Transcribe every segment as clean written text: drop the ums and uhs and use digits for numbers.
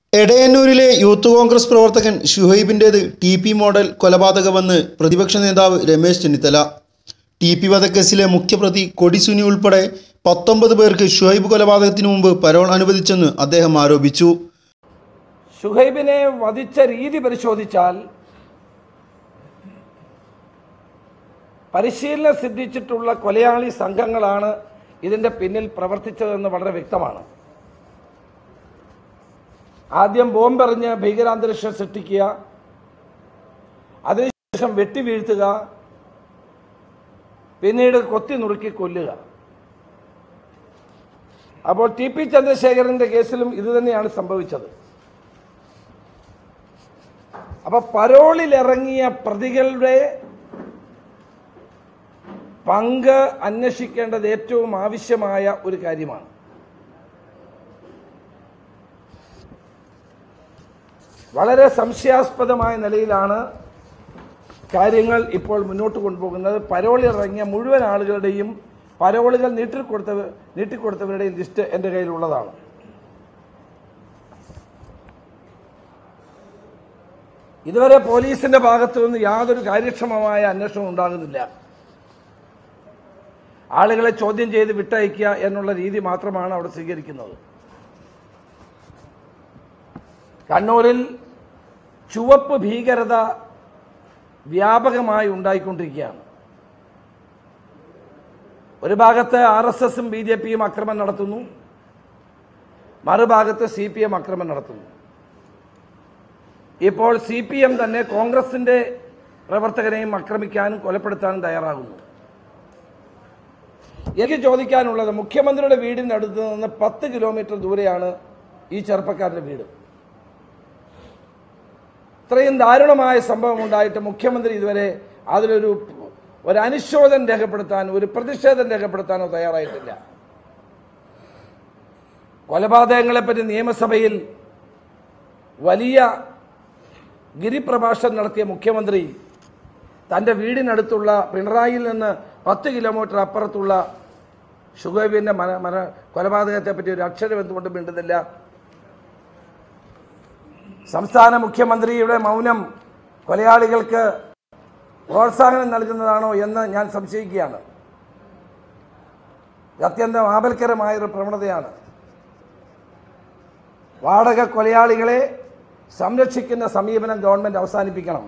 എടയന്നൂരിലെ youth Congress പ്രവർത്തകൻ ഷുഹൈബിൻ്റേത് TP. Model കൊലപാതകമെന്ന് പ്രതിപക്ഷ നേതാവ് രമേശ് ചെന്നിത്തല. ടി.പി. വധക്കേസിലെ മുഖ്യപ്രതി കൊടിസുനി ഉൾപ്പെടെ 19 പേർക്ക് ഷുഹൈബ് കൊലപാതകത്തിനു മുമ്പ് പരോൾ അനുവദിച്ചെന്ന് അദ്ദേഹം ആരോപിച്ചു. ഷുഹൈബിനെ വധിച്ച രീതി പരിശോധിച്ചാൽ പരിശീലനം സിദ്ധിച്ചിട്ടുള്ള കൊലയാളി സംഘങ്ങളാണ് ഇതിൻ്റെ പിന്നിൽ പ്രവർത്തിച്ചതെന്ന് വളരെ വ്യക്തമാണ്. ആദ്യം ബോംബെറിഞ്ഞ് ഭീകരാന്തരീക്ഷം സൃഷ്ടിക്കുക, അതിനുശേഷം വെട്ടിവീഴ്ത്തുക, പിന്നീട് കൊത്തി നുറുക്കി കൊല്ലുക. അപ്പോൾ ടി.പി. ചന്ദ്രശേഖരൻ്റെ കേസിലും ഇതുതന്നെയാണ് സംഭവിച്ചത്. അപ്പോൾ പരോളിലിറങ്ങിയ പ്രതികളുടെ പങ്ക് അന്വേഷിക്കേണ്ടത് ഏറ്റവും ആവശ്യമായ ഒരു കാര്യമാണ്. വളരെ സംശയാസ്പദമായ നിലയിലാണ് കാര്യങ്ങൾ ഇപ്പോൾ മുന്നോട്ട് കൊണ്ടുപോകുന്നത്. പരോളിലിറങ്ങിയ മുഴുവൻ ആളുകളുടെയും പരോളുകൾ നീട്ടിക്കൊടുത്തവരുടെയും ലിസ്റ്റ് എൻ്റെ കയ്യിലുള്ളതാണ്. ഇതുവരെ പോലീസിന്റെ ഭാഗത്തു നിന്ന് യാതൊരു കാര്യക്ഷമമായ അന്വേഷണം ഉണ്ടാകുന്നില്ല. ആളുകളെ ചോദ്യം ചെയ്ത് വിട്ടയക്കുക എന്നുള്ള രീതി മാത്രമാണ് അവിടെ സ്വീകരിക്കുന്നത്. കണ്ണൂരിൽ ചുവപ്പ് ഭീകരത വ്യാപകമായി ഉണ്ടായിക്കൊണ്ടിരിക്കുകയാണ്. ഒരു ഭാഗത്ത് RSSും BJPയും ആക്രമണം നടത്തുന്നു, മറുഭാഗത്ത് CPM ആക്രമണം നടത്തുന്നു. ഇപ്പോൾ CPM തന്നെ കോൺഗ്രസിന്റെ പ്രവർത്തകരെയും ആക്രമിക്കാനും കൊലപ്പെടുത്താനും തയ്യാറാകുന്നു. എനിക്ക് ചോദിക്കാനുള്ളത്, മുഖ്യമന്ത്രിയുടെ വീടിൻ്റെ അടുത്ത് നിന്ന് 10 കിലോമീറ്റർ ദൂരെയാണ് ഈ ചെറുപ്പക്കാരൻ്റെ വീട്. ഇത്രയും ദാരുണമായ സംഭവം ഉണ്ടായിട്ട് മുഖ്യമന്ത്രി ഇതുവരെ അതിലൊരു അനുശോചനം രേഖപ്പെടുത്താനോ ഒരു പ്രതിഷേധം രേഖപ്പെടുത്താനോ തയ്യാറായിട്ടില്ല. കൊലപാതകങ്ങളെപ്പറ്റി നിയമസഭയിൽ വലിയ ഗിരിപ്രഭാഷണം നടത്തിയ മുഖ്യമന്ത്രി തൻ്റെ വീടിനടുത്തുള്ള പിണറായിയിൽ നിന്ന് 10 കിലോമീറ്റർ അപ്പുറത്തുള്ള ഷുഹൈബിൻ്റെ കൊലപാതകത്തെപ്പറ്റി ഒരു അക്ഷരം എന്തുകൊണ്ട് മിണ്ടുന്നില്ല? സംസ്ഥാന മുഖ്യമന്ത്രിയുടെ മൗനം കൊലയാളികൾക്ക് പ്രോത്സാഹനം നൽകുന്നതാണോ എന്ന് ഞാൻ സംശയിക്കുകയാണ്. അത്യന്തം ആപൽക്കരമായൊരു പ്രവണതയാണ്. വാടക കൊലയാളികളെ സംരക്ഷിക്കുന്ന സമീപനം ഗവൺമെൻറ് അവസാനിപ്പിക്കണം.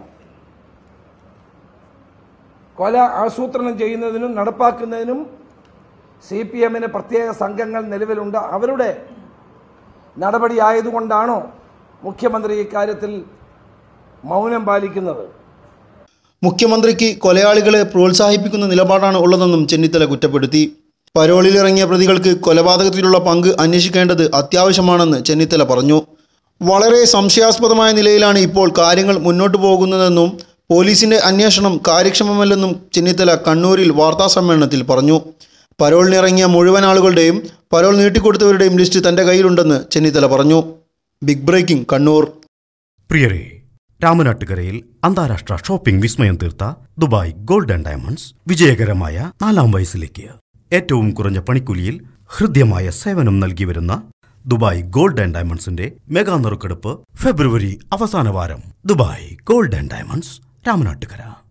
കൊല ആസൂത്രണം ചെയ്യുന്നതിനും നടപ്പാക്കുന്നതിനും CPMന് പ്രത്യേക സംഘങ്ങൾ നിലവിലുണ്ട്. അവരുടെ നടപടി ആയതുകൊണ്ടാണോ മുഖ്യമന്ത്രി ഇക്കാര്യത്തിൽ മൗനം പാലിക്കുന്നത്? മുഖ്യമന്ത്രിക്ക് കൊലയാളികളെ പ്രോത്സാഹിപ്പിക്കുന്ന നിലപാടാണ് ഉള്ളതെന്നും ചെന്നിത്തല കുറ്റപ്പെടുത്തി. പരോളിലിറങ്ങിയ പ്രതികൾക്ക് കൊലപാതകത്തിലുള്ള പങ്ക് അന്വേഷിക്കേണ്ടത് അത്യാവശ്യമാണെന്ന് ചെന്നിത്തല പറഞ്ഞു. വളരെ സംശയാസ്പദമായ നിലയിലാണ് ഇപ്പോൾ കാര്യങ്ങൾ മുന്നോട്ട് പോകുന്നതെന്നും പോലീസിൻ്റെ അന്വേഷണം കാര്യക്ഷമമല്ലെന്നും ചെന്നിത്തല കണ്ണൂരിൽ വാർത്താസമ്മേളനത്തിൽ പറഞ്ഞു. പരോളിനിറങ്ങിയ മുഴുവൻ ആളുകളുടെയും പരോൾ നീട്ടിക്കൊടുത്തവരുടെയും ലിസ്റ്റ് തൻ്റെ കയ്യിലുണ്ടെന്ന് ചെന്നിത്തല പറഞ്ഞു. Big breaking Kannur. പ്രിയരെ, രാമനാട്ടുകരയിൽ അന്താരാഷ്ട്ര ഷോപ്പിംഗ് വിസ്മയം തീർത്ത ദുബായ് ഗോൾഡ് ആൻഡ് ഡയമണ്ട്സ് വിജയകരമായ 4ാം വയസ്സിലേക്ക് ഏറ്റവും കുറഞ്ഞ പണിക്കൂലിയിൽ ഹൃദ്യമായ സേവനം നൽകി വരുന്ന ദുബായ് ഗോൾഡ് ആൻഡ് ഡയമണ്ട്സിന്റെ മെഗാ നറുക്കെടുപ്പ് ഫെബ്രുവരി അവസാന വാരം. Dubai gold and diamonds, Ramanattukara.